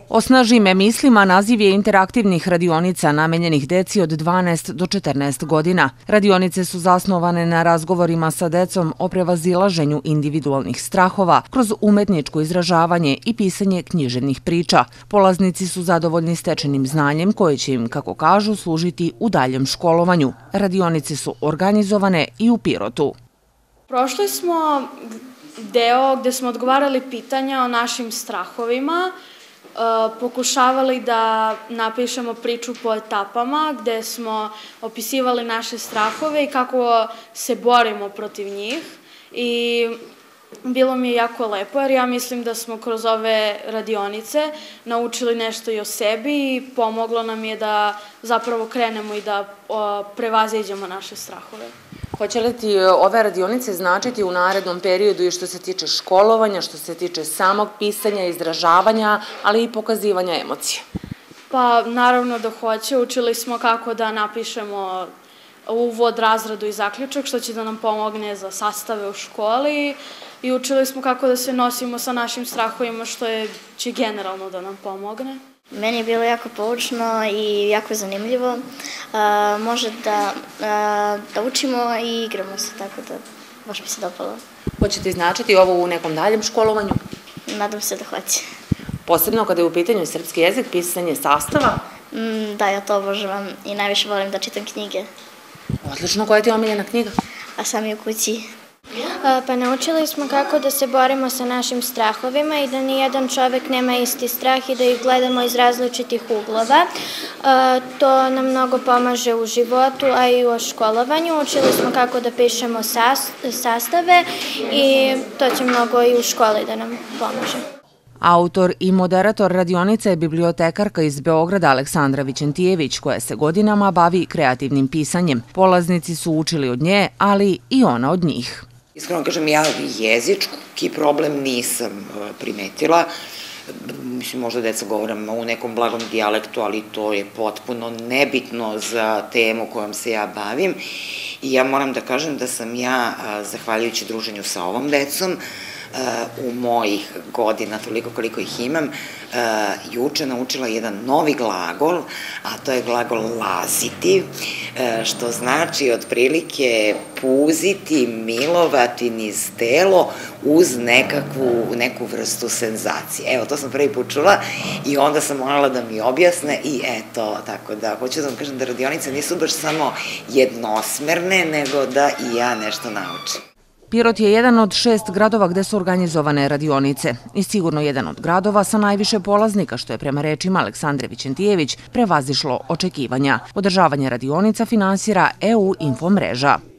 Osnaži me mislima naziv je interaktivnih radionica namenjenih deci od 12 do 14 godina. Radionice su zasnovane na razgovorima sa decom o prevazilaženju individualnih strahova kroz umetničko izražavanje i pisanje književnih priča. Polaznici su zadovoljni stečenim znanjem koje će im, kako kažu, služiti u daljem školovanju. Radionice su organizovane i u Pirotu. Prošli smo deo gde smo odgovarali pitanja o našim strahovima, pokušavali da napišemo priču po etapama gde smo opisivali naše strahove i kako se borimo protiv njih i bilo mi je jako lepo jer ja mislim da smo kroz ove radionice naučili nešto i o sebi i pomoglo nam je da zapravo krenemo i da prevaziđemo naše strahove. Hoće li ti ove radionice značiti u narednom periodu i što se tiče školovanja, što se tiče samog pisanja, izražavanja, ali i pokazivanja emocija? Pa naravno da hoće. Učili smo kako da napišemo uvod, razradu i zaključak, što će da nam pomogne za sastave u školi i učili smo kako da se nosimo sa našim strahovima, što će generalno da nam pomogne. Meni je bilo jako poučno i jako zanimljivo. Može da učimo i igramo se, tako da baš mi se dopalo. Hoće ti značiti ovo u nekom daljem školovanju? Nadam se da hoće. Posebno kada je u pitanju srpski jezik, pisanje sastava? Da, ja to obožavam i najviše volim da čitam knjige. Odlično, koja ti je omiljena knjiga? A sam je u kući. Pa naučili smo kako da se borimo sa našim strahovima i da nijedan čovek nema isti strah i da ih gledamo iz različitih uglova. To nam mnogo pomaže u životu, a i u školovanju. Učili smo kako da pišemo sastave i to će mnogo i u školi da nam pomaže. Autor i moderator radionice je bibliotekarka iz Beograda Aleksandra Vićentijević, koja se godinama bavi kreativnim pisanjem. Polaznici su učili od nje, ali i ona od njih. Iskreno kažem, ja jezički problem nisam primetila. Mislim, možda deca govore u nekom blagom dijalektu, ali to je potpuno nebitno za temu kojom se ja bavim. I ja moram da kažem da sam ja, zahvaljujući druženju sa ovom decom, u mojih godina, toliko koliko ih imam, juče naučila jedan novi glagol, a to je glagol laziti, što znači otprilike puziti, milovati niz telo uz neku vrstu senzacije. Evo, to sam prvi put čula i onda sam morala da mi objasne i eto, tako da hoću da vam kažem da radionice nisu baš samo jednosmerne, nego da i ja nešto naučim. Pirot je jedan od 6 gradova gde su organizovane radionice i sigurno jedan od gradova sa najviše polaznika, što je prema rečima Aleksandre Vićentijević prevazišlo očekivanja. Održavanje radionica finansira EU Info mreža.